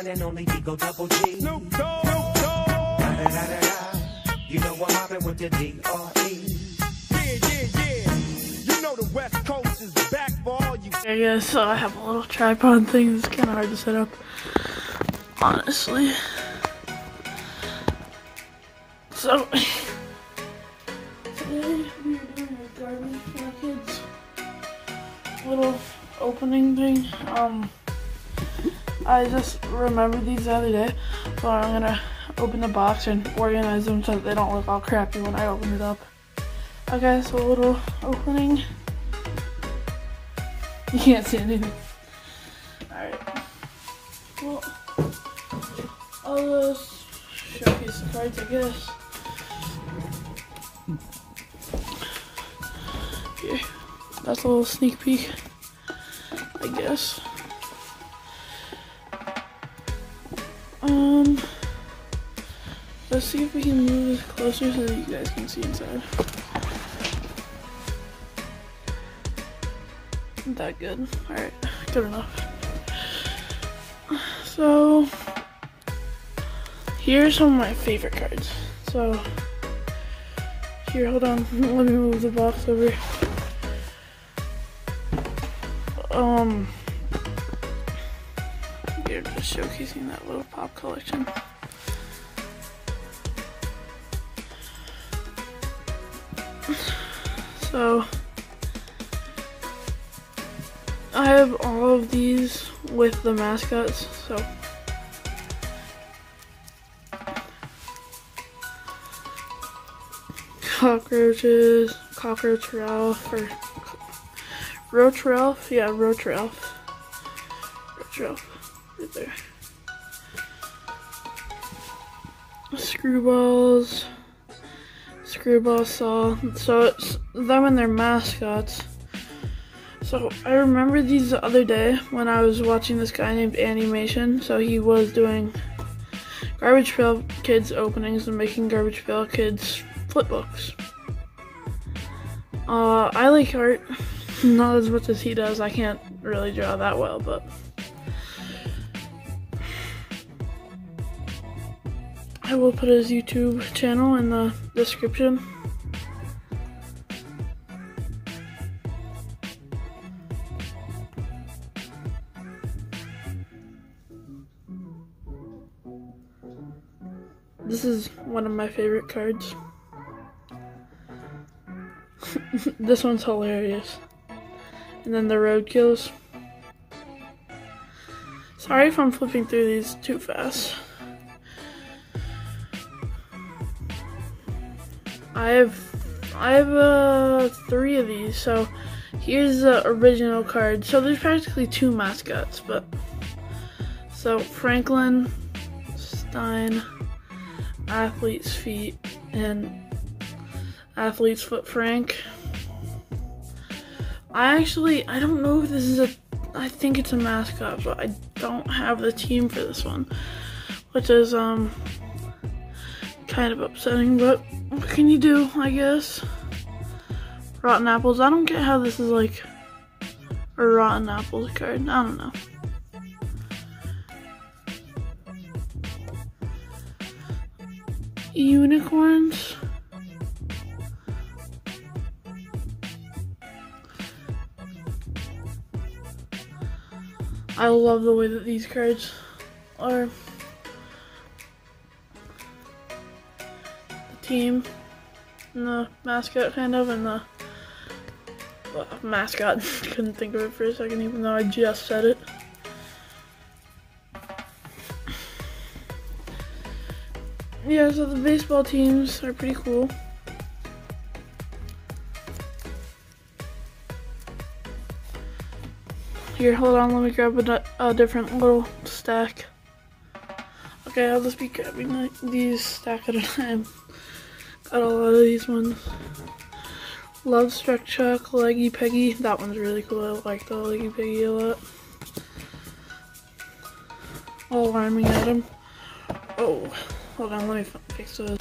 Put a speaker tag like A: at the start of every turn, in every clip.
A: one and only Digo Double G. Snoop Dogg. Da-da-da-da-da. You know I'm mobbing with the D.R.E.
B: You know the West Coast is back for all you.
C: I guess I have a little tripod thing that's kind of hard to set up, honestly. So, today we are doing a Garbage Pail Kids little opening thing. I just remembered these the other day, so I'm gonna open the box and organize them so that they don't look all crappy when I open it up. Okay, so a little opening. You can't see anything. Alright. Well, I'll just showcase the cards, I guess. Here. That's a little sneak peek, I guess. Let's see if we can move this closer so that you guys can see inside. Not that good. Alright, good enough. So, here's some of my favorite cards. So, here, hold on. Let me move the box over. Here, just showcasing that little pop collection. So, I have all of these with the mascots, so cockroaches, Cockroach Ralph, or Roach Ralph, yeah, Roach Ralph, right there. Screwballs, Screwball Saw, so it's them and their mascots. So I remember these the other day when I was watching this guy named Animation. So he was doing Garbage Pail Kids openings and making Garbage Pail Kids flip books. I like art, not as much as he does. I can't really draw that well, but I will put his YouTube channel in the description. This is one of my favorite cards. This one's hilarious. And then the roadkills. Sorry if I'm flipping through these too fast. I have 3 of these, so here's the original card. So there's practically 2 mascots, but so Franklin, Stein, Athlete's Feet, and Athlete's Foot Frank. I don't know if this is I think it's a mascot, but I don't have the team for this one, which is kind of upsetting, but what can you do, I guess? Rotten Apples. I don't get how this is like a Rotten Apples card. I don't know. Unicorns. I love the way that these cards are. The team and the mascot kind of, and the mascot. Couldn't think of it for a second even though I just said it. Yeah, so the baseball teams are pretty cool. Here, hold on, let me grab a different little stack. Okay, I'll just be grabbing these stack at a time. Got a lot of these ones. Love Struck Chuck, Leggy Peggy. That one's really cool. I like the Leggy Peggy a lot. Alarming Adam. Oh, hold on, let me fix this.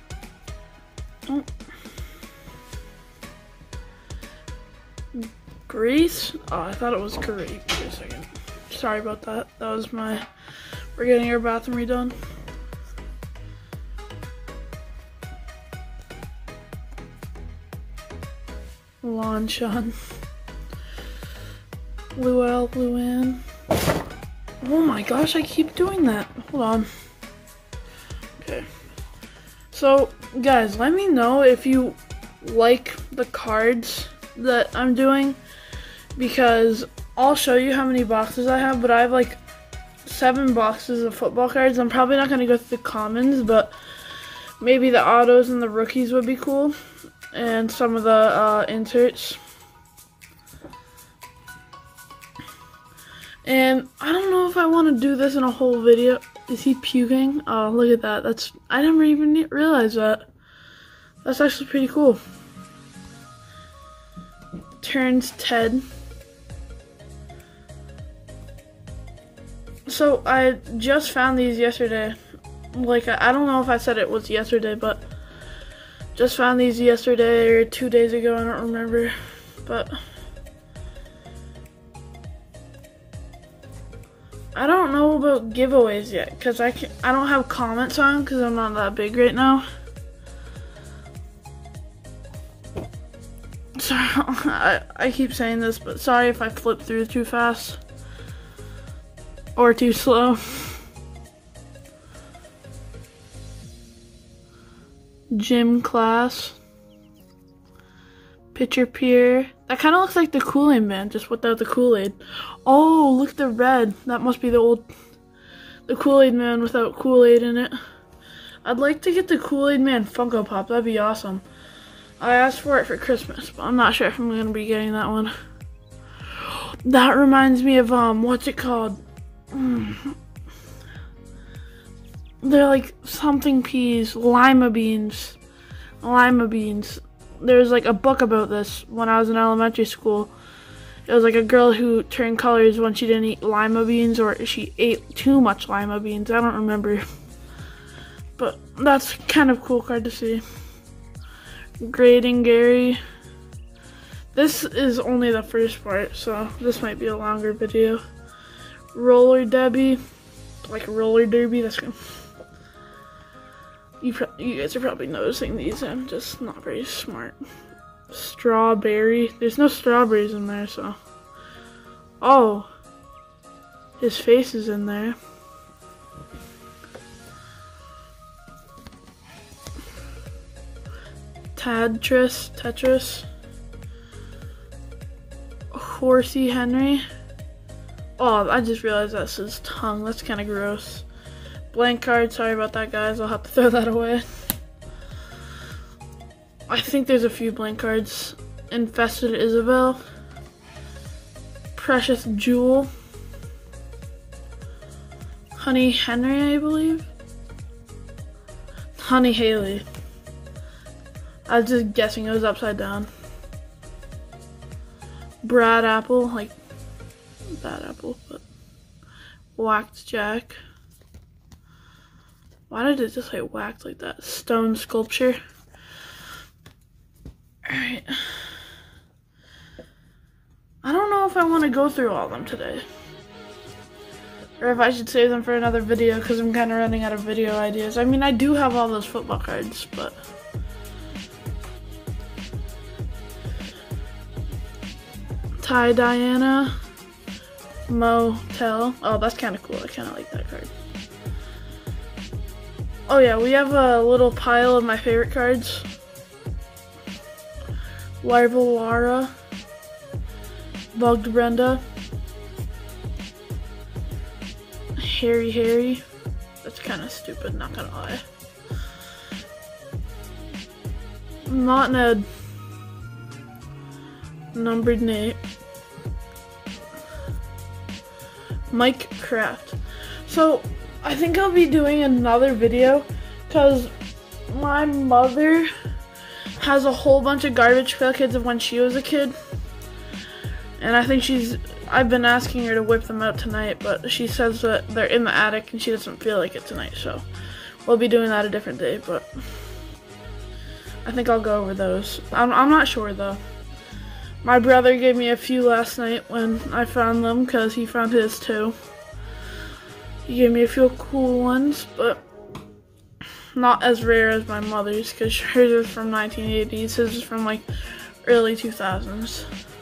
C: Oh. Greece? Oh, I thought it was grape for a second. Sorry about that. That was we're getting our bathroom redone. Lanchan. Luell, Luann. Oh my gosh, I keep doing that. Hold on. Okay. So, guys, let me know if you like the cards that I'm doing, because I'll show you how many boxes I have, but I have like 7 boxes of football cards. I'm probably not going to go through the commons, but maybe the autos and the rookies would be cool, and some of the inserts. And I don't know if I want to do this in a whole video. Is he puking? Oh, look at that. I never even realized that. That's actually pretty cool. Turns Ted. So I just found these yesterday. Like, I don't know if I said it was yesterday, but just found these yesterday or 2 days ago. I don't remember, but I don't know about giveaways yet, because I don't have comments on, because I'm not that big right now. Sorry, I keep saying this, but sorry if I flip through too fast or too slow. Gym class. Pitcher Pier. That kind of looks like the Kool-Aid Man, just without the Kool-Aid. Oh, look at the red. That must be the Kool-Aid Man without Kool-Aid in it. I'd like to get the Kool-Aid Man Funko Pop. That'd be awesome. I asked for it for Christmas, but I'm not sure if I'm going to be getting that one. That reminds me of, what's it called? They're like something peas. Lima beans. Lima beans. There's like a book about this when I was in elementary school. It was like a girl who turned colors when she didn't eat lima beans, or she ate too much lima beans. I don't remember. But that's kind of cool card to see. Grading Gary. This is only the first part, so this might be a longer video. Roller Debbie. Like roller derby. That's good. You guys are probably noticing these. I'm just not very smart. Strawberry. There's no strawberries in there, so. Oh. His face is in there. Tetris. Horsey Henry. Oh, I just realized that's his tongue. That's kind of gross. Blank card. Sorry about that, guys. I'll have to throw that away. I think there's a few blank cards. Infested Isabel. Precious Jewel. Honey Henry, I believe. Honey Haley. I was just guessing it was upside down. Brad Apple, like bad apple, but whacked Jack. Why did it just like whacked like that? Stone sculpture. Alright. I don't know if I want to go through all of them today, or if I should save them for another video, because I'm kind of running out of video ideas. I mean, I do have all those football cards, but Ty Diana. Motel. Oh, that's kind of cool. I kind of like that card. Oh yeah, we have a little pile of my favorite cards. Rival Lara. Bugged Brenda. Harry. That's kind of stupid, not gonna lie. Not Ned. Numbered Nate. Mike Kraft. So I think I'll be doing another video, because my mother has a whole bunch of Garbage Pail Kids of when she was a kid, and I think I've been asking her to whip them out tonight, but she says that they're in the attic and she doesn't feel like it tonight, so we'll be doing that a different day. But I think I'll go over those. I'm not sure though. My brother gave me a few last night when I found them because he found his too. He gave me a few cool ones, but not as rare as my mother's because hers is from 1980s, his is from like early 2000s.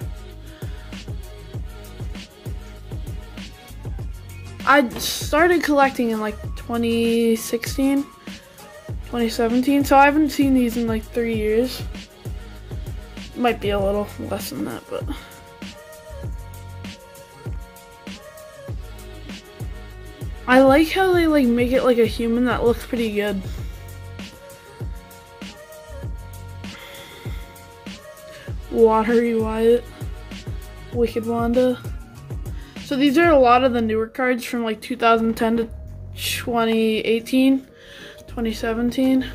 C: I started collecting in like 2016, 2017, so I haven't seen these in like 3 years. Might be a little less than that, but I like how they like make it like a human that looks pretty good. Watery Wyatt, Wicked Wanda. So these are a lot of the newer cards from like 2010 to 2018, 2017.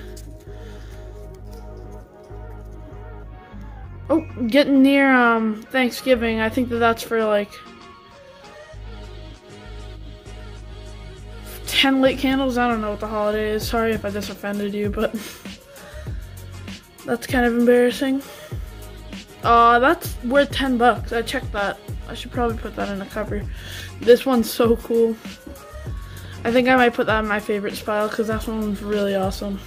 C: Oh, getting near Thanksgiving. I think that's for like 10 lit candles. I don't know what the holiday is. Sorry if I just offended you, but that's kind of embarrassing. That's worth $10. I checked that. I should probably put that in the cover. This one's so cool. I think I might put that in my favorites pile because that one's really awesome.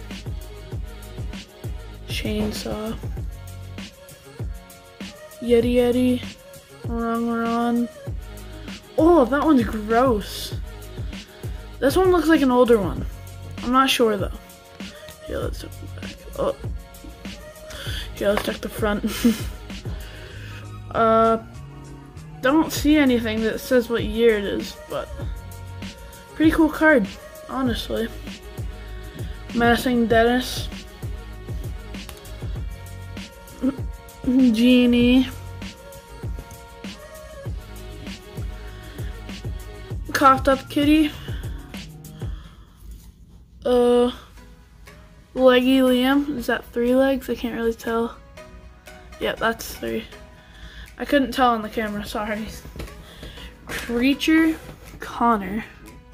C: Chainsaw. Yeti Yeti. Ron. Oh, that one's gross. This one looks like an older one. I'm not sure though. Here, let's check the back. Oh. Here, let's check the front. Don't see anything that says what year it is, but pretty cool card, honestly. Menacing Dennis. Genie. Coughed Up Kitty. Leggy Liam. Is that 3 legs? I can't really tell. Yep, that's 3. I couldn't tell on the camera, sorry. Creature Connor.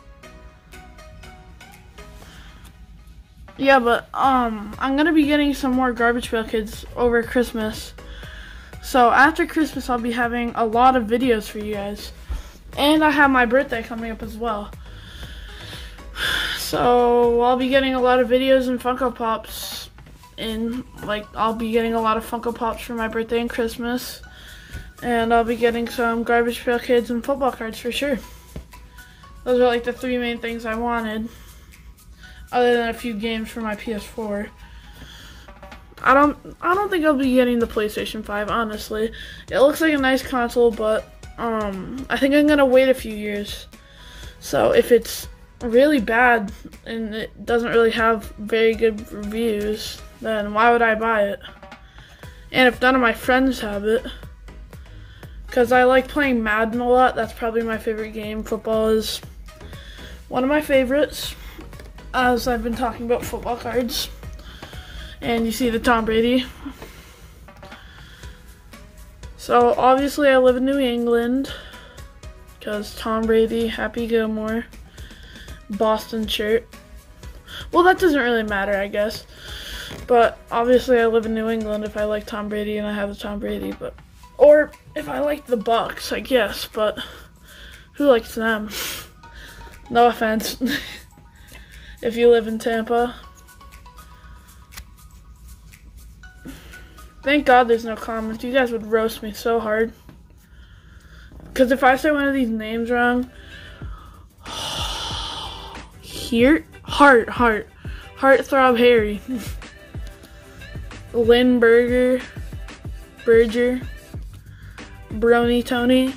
C: Yeah, but I'm gonna be getting some more Garbage Pail Kids over Christmas. So after Christmas I'll be having a lot of videos for you guys. And I have my birthday coming up as well. So I'll be getting a lot of videos and Funko Pops I'll be getting a lot of Funko Pops for my birthday and Christmas. And I'll be getting some Garbage Pail Kids and football cards for sure. Those are like the 3 main things I wanted. Other than a few games for my PS4. I don't think I'll be getting the PlayStation 5, honestly. It looks like a nice console, but I think I'm gonna wait a few years. So if it's really bad and it doesn't really have very good reviews, then why would I buy it? And if none of my friends have it, because I like playing Madden a lot, that's probably my favorite game. Football is one of my favorites, as I've been talking about football cards. And you see the Tom Brady. So obviously I live in New England, because Tom Brady, Happy Gilmore, Boston shirt. Well, that doesn't really matter, I guess. But obviously I live in New England if I like Tom Brady and I have the Tom Brady, but or if I like the Bucks, I guess, but who likes them? No offense. If you live in Tampa. Thank God there's no comments. You guys would roast me so hard. Because if I say one of these names wrong, Heartthrob Harry, Lynn Berger, Brony Tony,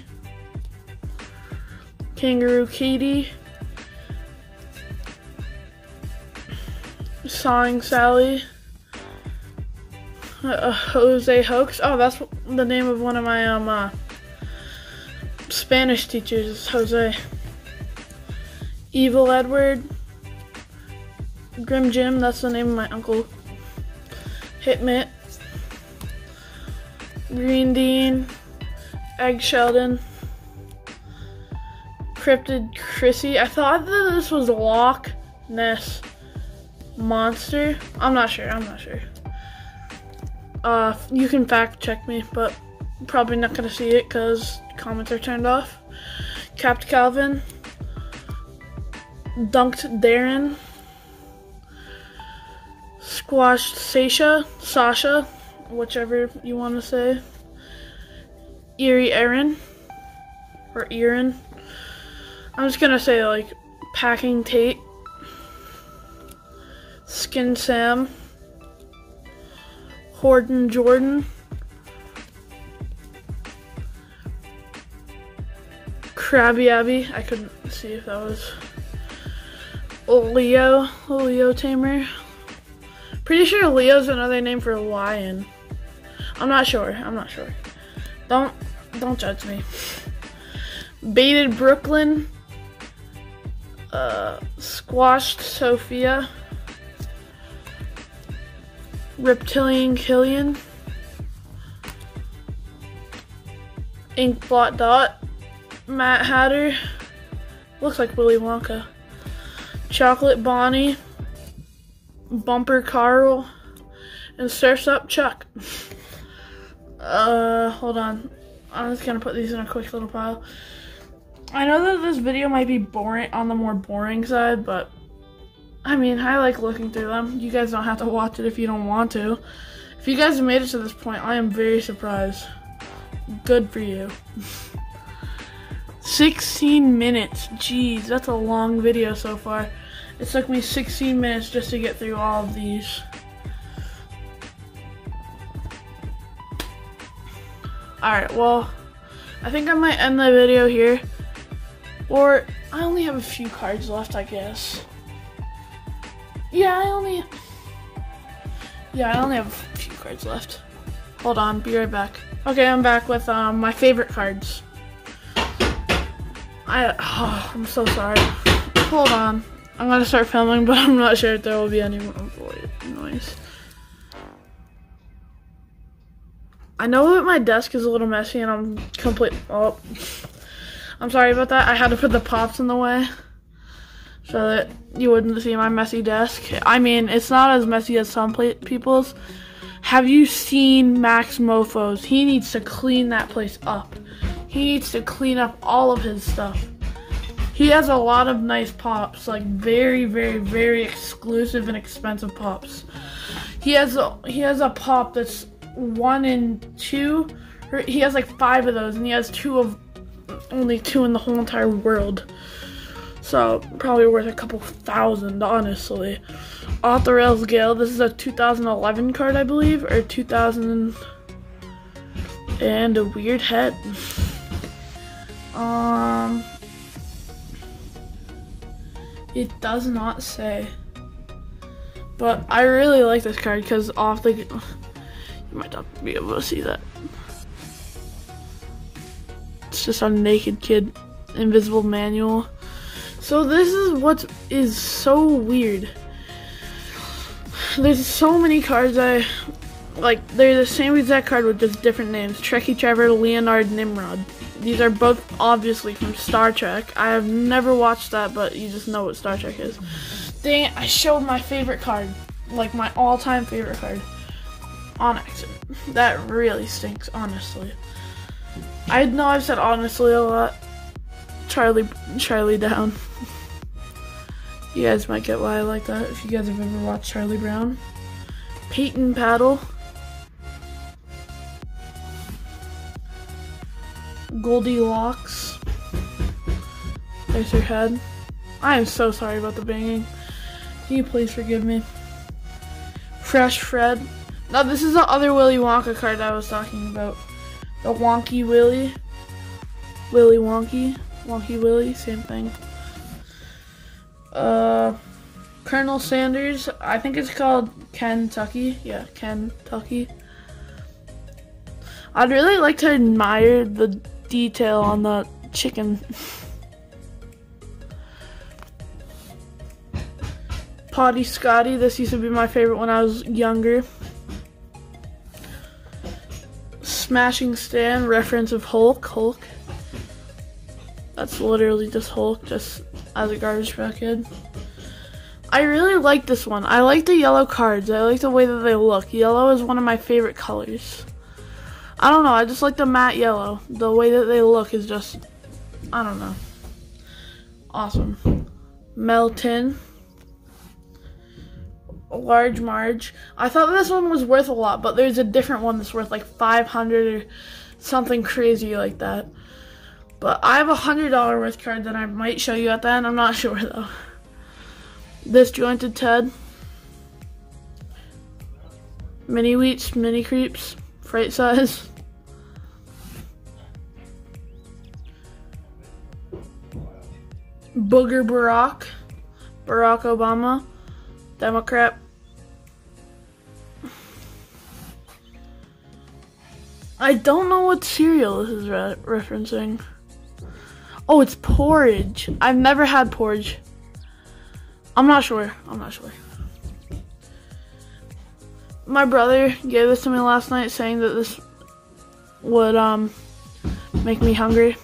C: Kangaroo Katie, Sawing Sally, Jose Hoax. Oh, that's the name of one of my Spanish teachers, is Jose. Evil Edward, Grim Jim, that's the name of my uncle. Hitmit, Green Dean, Egg Sheldon, Cryptid Chrissy. I thought that this was Loch Ness Monster. I'm not sure. You can fact check me, but Probably not going to see it because comments are turned off. Capped Calvin. Dunked Darren. Squashed Sasha, whichever you want to say. Eerie Aaron. Or Aaron. I'm just going to say like Packing Tate. Skin Sam. Horden Jordan. Krabby Abby. I couldn't see if that was Leo Tamer. Pretty sure Leo's another name for lion. I'm not sure. Don't judge me. Baited Brooklyn. Squashed Sophia. Reptilian Killian. Inkblot Dot. Matt Hatter. Looks like Willy Wonka. Chocolate Bonnie. Bumper Carl. And Surf's Up Chuck. Hold on. I'm just gonna put these in a quick little pile. I know that this video might be boring, on the more boring side, but I mean, I like looking through them. You guys don't have to watch it if you don't want to. If you guys have made it to this point, I am very surprised. Good for you. 16 minutes. Jeez, that's a long video so far. It took me 16 minutes just to get through all of these. Alright, well, I think I might end the video here. Or, I only have a few cards left, I guess. Yeah, I only have a few cards left. Hold on, be right back. Okay, I'm back with my favorite cards. I'm so sorry. Hold on. I'm gonna start filming, but I'm not sure if there will be any more noise. I know that my desk is a little messy and I'm I'm sorry about that. I had to put the pops in the way so that you wouldn't see my messy desk. I mean, it's not as messy as some people's. Have you seen Max Mofos? He needs to clean that place up. He needs to clean up all of his stuff. He has a lot of nice pops, like very, very, very exclusive and expensive pops. He has a pop that's 1 and 2. He has like 5 of those, and he has only 2 in the whole entire world. So probably worth a couple thousand, honestly. Off the Rails Gale. This is a 2011 card, I believe, or 2000 and a weird head. It does not say, but I really like this card because you might not be able to see that. It's just a naked kid, invisible manual. So this is what is so weird. There's so many cards they're the same exact card with just different names. Trekkie Trevor, Leonard, Nimrod. These are both obviously from Star Trek. I have never watched that, but you just know what Star Trek is. Dang it, I showed my favorite card. Like my all-time favorite card. On accident. That really stinks, honestly. I know I've said honestly a lot. Charlie Down. You guys might get why I like that if you guys have ever watched Charlie Brown. Peyton Paddle. Goldilocks. There's her head. I am so sorry about the banging. Can you please forgive me? Fresh Fred. Now this is the other Willy Wonka card I was talking about. The Wonky Willy. Willy Wonky. Wonky Willy, same thing. Colonel Sanders. I think it's called Kentucky. Yeah, Kentucky. I'd really like to admire the detail on the chicken. Potty Scotty. This used to be my favorite when I was younger. Smashing Stan. Reference of Hulk. That's literally just Hulk, just as a garbage pail kid. I really like this one. I like the yellow cards. I like the way that they look. Yellow is one of my favorite colors. I don't know, I just like the matte yellow. The way that they look is just, I don't know. Awesome. Melton. Large Marge. I thought this one was worth a lot, but there's a different one that's worth like 500 or something crazy like that. But I have a $100 worth card that I might show you at the end. I'm not sure though. Disjointed Ted. Mini Wheats, Mini Creeps, Fright Size. Booger Barack. Barack Obama. Democrat. I don't know what cereal this is referencing. Oh, it's porridge. I've never had porridge. I'm not sure. My brother gave this to me last night saying that this would make me hungry.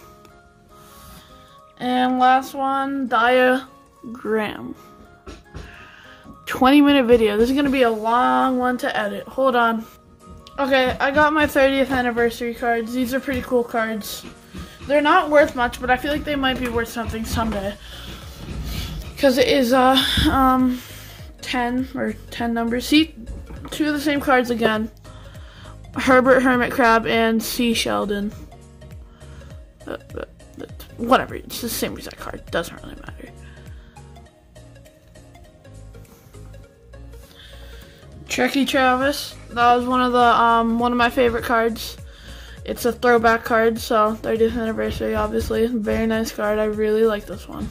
C: And last one, Diagram. 20-minute video. This is going to be a long one to edit. Hold on. Okay, I got my 30th anniversary cards. These are pretty cool cards. They're not worth much, but I feel like they might be worth something someday. Because it is 10 numbers. See, two of the same cards again. Herbert Hermit Crab and C. Sheldon. Whatever, it's the same exact card. Doesn't really matter. Trekkie Travis. That was one of my favorite cards. It's a throwback card, so 30th anniversary, obviously. Very nice card. I really like this one.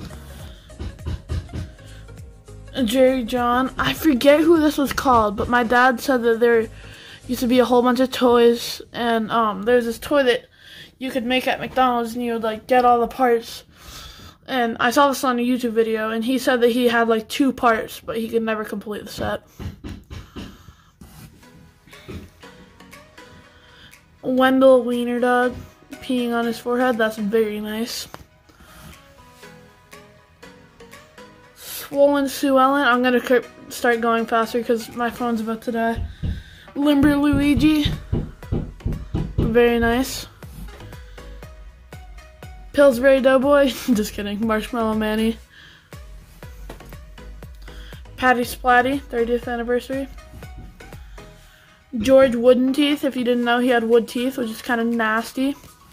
C: Jerry John. I forget who this was called, but my dad said that there used to be a whole bunch of toys, and there's this toy that you could make at McDonald's, and you would like get all the parts. And I saw this on a YouTube video, and he said that he had like 2 parts, but he could never complete the set. Wendell Wiener Dog peeing on his forehead. That's very nice. Swollen Sue Ellen. I'm going to start going faster because my phone's about to die. Limber Luigi. Very nice. Pillsbury Doughboy. Just kidding. Marshmallow Manny. Patty Splatty. 30th anniversary. George Wooden Teeth. If you didn't know, he had wood teeth, which is kind of nasty.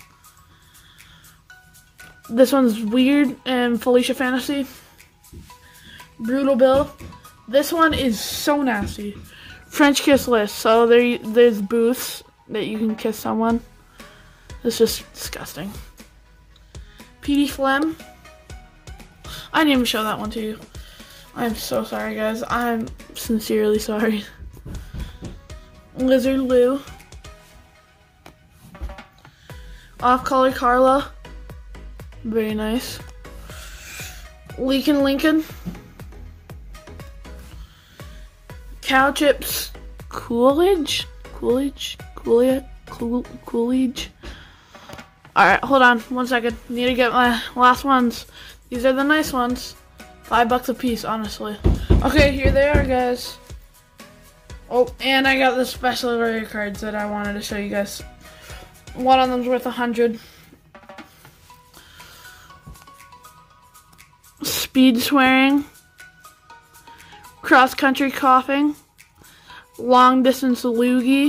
C: This one's weird. And Felicia Fantasy. Brutal Bill. This one is so nasty. French Kiss List. So there's booths that you can kiss someone. It's just disgusting. Petey Phlegm. I didn't even show that one to you. I'm so sorry, guys. I'm sincerely sorry. Lizard Lou. Off-color Carla. Very nice. Leakin' Lincoln. Cow Chips Coolidge. Alright, hold on 1 second. Need to get my last ones. These are the nice ones. $5 a piece, honestly. Okay, here they are, guys. Oh, and I got the special rare cards that I wanted to show you guys. One of them's worth 100. Speed Swearing. Cross Country Coughing. Long Distance Loogie.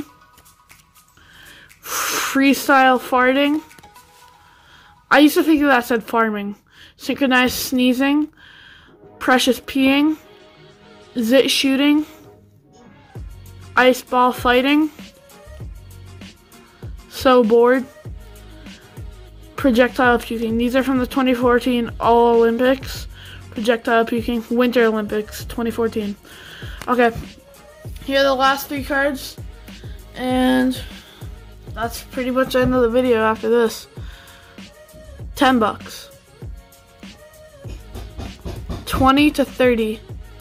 C: Freestyle Farting. I used to think that said farming. Synchronized Sneezing. Precious Peeing. Zit Shooting. Ice Ball Fighting. So Bored. Projectile Puking. These are from the 2014 All Olympics. Projectile Puking. Winter Olympics 2014. Okay. Here are the last 3 cards. And that's pretty much the end of the video after this. $10. 20 to 30.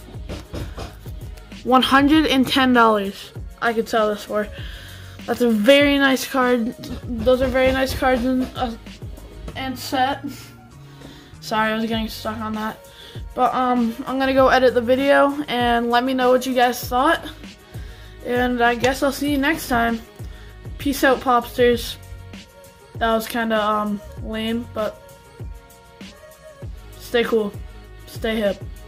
C: $110 I could sell this for. That's a very nice card. Those are very nice cards and set. Sorry, I was getting stuck on that. But I'm gonna go edit the video and let me know what you guys thought. And I guess I'll see you next time. peace out, Popsters. That was kind of lame, but stay cool, stay hip.